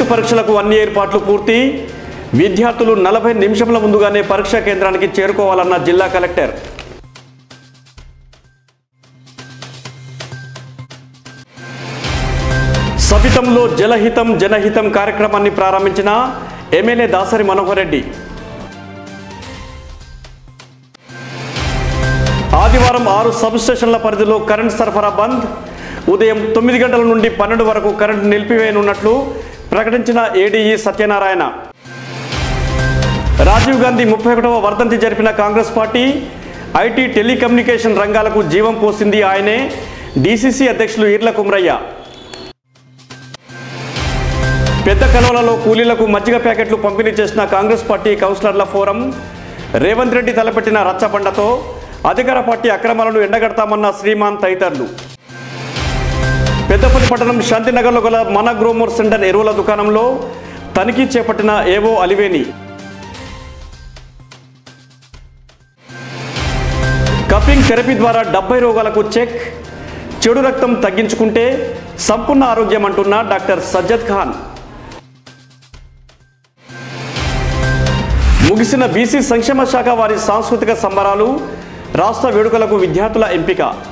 పరీక్షలకు అన్ని ఏర్పాట్లు పూర్తి. విద్యార్థులు 40 నిమిషాల ముందుగానే పరీక్షా కేంద్రానికి చేరుకోవాలన్న జిల్లా కలెక్టర్. సవితంలో జలహితం జనహితం కార్యక్రమాన్ని ప్రారంభించిన ఎమ్మెల్యే దాసరి మనోహర్ రెడ్డి. ఆదివారం 6 సబ్స్టేషన్ల పరిధిలో కరెంట్ సరఫరా బంద్. ఉదయం 9 గంటల నుండి 12 వరకు కరెంటు నిలిపివేయనున్నట్లు ప్రకటించిన ఏడీఈ సత్యనారాయణ. రాజీవ్ గాంధీ 31వ వర్ధంతి జరిపిన కాంగ్రెస్ పార్టీ ఐటీ టెలికమ్యూనికేషన్ రంగాలకు జీవం పోసింది ఆయనే. డీసీసీ అధ్యక్షులు ఈర్ల కుమ్రయ్య. పెద్ద కలవలలో కూలీలకు మజ్జిగ ప్యాకెట్లు పంపిణీ చేసిన కాంగ్రెస్ పార్టీ కౌన్సిలర్ల ఫోరం. రేవంత్ రెడ్డి తలపెట్టిన రచ్చబండతో అధికార పార్టీ అక్రమాలను ఎండగడతామన్న శ్రీమాన్ తదితరులు. పెద్దపల్లి పట్టణం శాంతినగర్లో గల మన గ్రోమోర్ సెంటర్ ఎరువుల దుకాణంలో తనిఖీ చేపట్టిన ఏవో అలివేని. కఫింగ్ థెరపీ ద్వారా 70 రోగాలకు చెక్. చెడు రక్తం తగ్గించుకుంటే సంపూర్ణ ఆరోగ్యం అంటున్న డాక్టర్ సజ్జద్ ఖాన్. ముగిసిన బీసీ సంక్షేమ శాఖ వారి సాంస్కృతిక సంబరాలు. రాష్ట్ర వేడుకలకు విద్యార్థుల ఎంపిక.